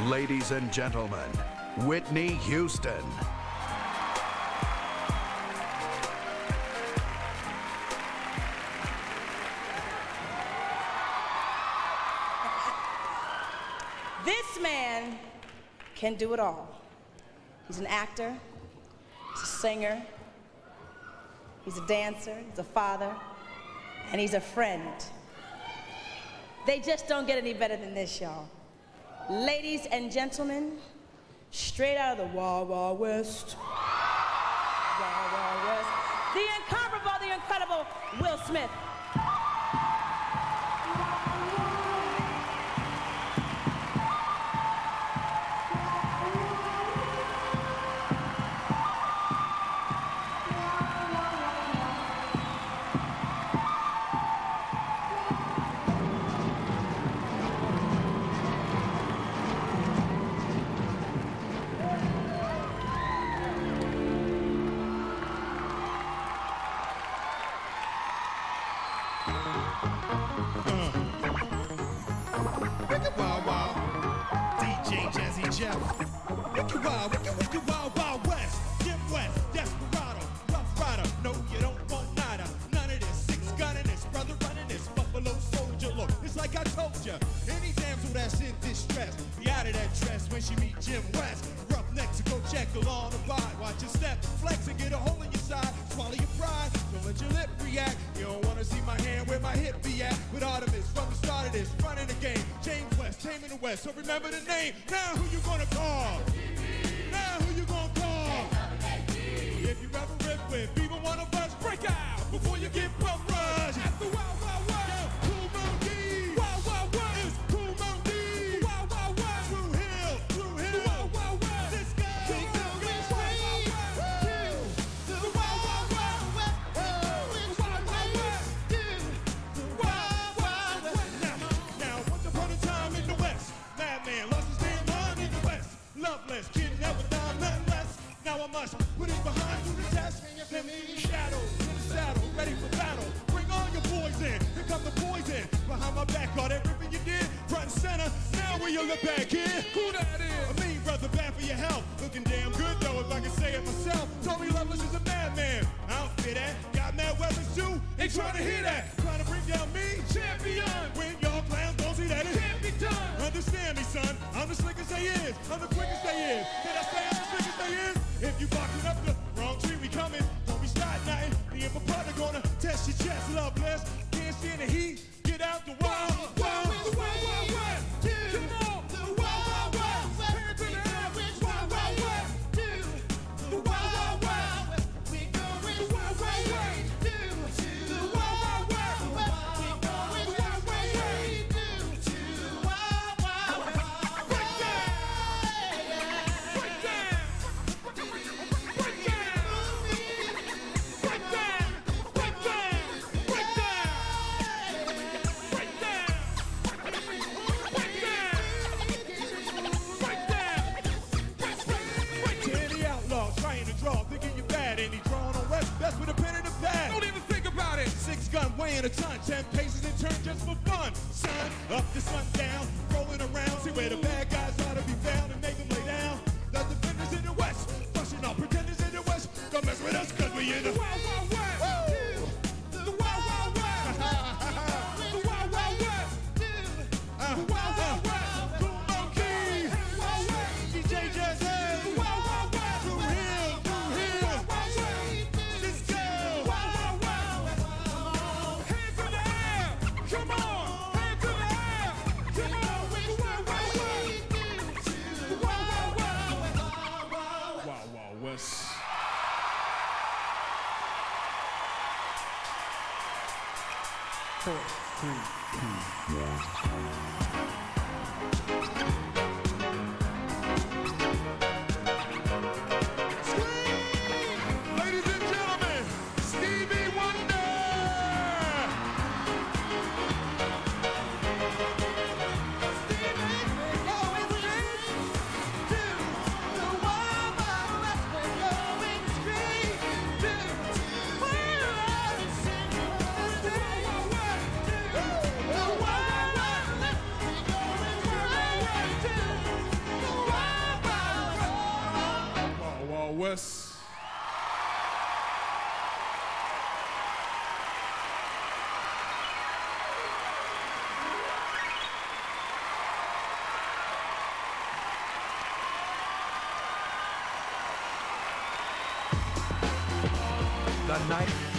Ladies and gentlemen, Whitney Houston. This man can do it all. He's an actor, he's a singer, he's a dancer, he's a father, and he's a friend. They just don't get any better than this, y'all. Ladies and gentlemen, straight out of the Wild Wild West, Wild Wild West, the incomparable, the incredible Will Smith. Wicked Wild Wild West, Jim West, Desperado, Rough Rider. No, you don't want nada. None of this. Six gunning this, brother running this, Buffalo Soldier. Look, it's like I told ya. Any damsel that's in distress, be out of that dress when she meet Jim West. Roughnecks to go check along the ride. Watch your step, flex and get a hole in your side. Swallow your pride, don't let your lip react. You don't wanna see my hand where my hip be at. With Artemis from the start of this, running the game. James West, taming the West. So remember the name. Now who you gonna call? Now who you gonna call? If you ever rip with even one of us, break out before you get bum rush. At the Wild Wild West, Cool Moon D. Wild Wild West, it's Cool Moon D. Wild Wild West, Blue Hill, the Wild Wild West. This guy, the Wild Wild West, the Wild Wild West, the Wild Wild West, the Wild Wild West. Now, once upon a time in the West, madman lost his damn mind in the West. Loveless, kid never done nothing less. Now I must put it behind you to test. Let me shadow in the saddle, ready for battle. Bring all your boys in. Here come the poison. Behind my back, all that ripping you did. Front and center. Now where you look back here? Who that is? I mean, brother, bad for your health. Looking damn good though, if I can say it myself. Told me Loveless is a madman. I don't fear that. Got mad weapons too. Ain't trying to hear that. Trying to bring down me, champion. When y'all clowns don't see that it can't be done. Understand me, son. I'm the slickest they is. I'm the quickest they is. Can I say I'm the slickest they is? If you barking up the wrong tree, we coming. Don't be start nothing. Me and my partner gonna test your chest, Loveless. Can't stand the heat. Get out the wild, wild, the Wild Wild West. Come on, the Wild Wild West. Hands in the air, Wild Wild West. The Wild Wild West. We going the Wild Wild West. The Wild Wild West. We going the Wild Wild West. The Wild Wild West. Break down, break down, break down, break down, break down, break down, break down, break down, break down. Danny Outlaw trying to draw, thinking you're bad, and he drawing on West. That's with a pen and a pad. Don't even think about it. 6 gun weighing a ton, 10 paces in turn just for fun. Sun up to sundown, rolling around, see where the bad guys ought to be found and make them lay down. The defenders in the West, pushing on pretenders in the West. Don't mess with us, cause we in the Wild Wild West. The Wild Wild West. The Wild Wild West. The Wild Wild West. Cool Monkey. Wild West. DJ Jazzy. The Wild Wild West. Blue Hill. Cisco. Wild Wild West. Hands in the air. Come on. Hands in the air. Come on. The Wild Wild West. The Wild Wild West. Wild Wild West. Ladies and gentlemen, Stevie Wonder. us. The night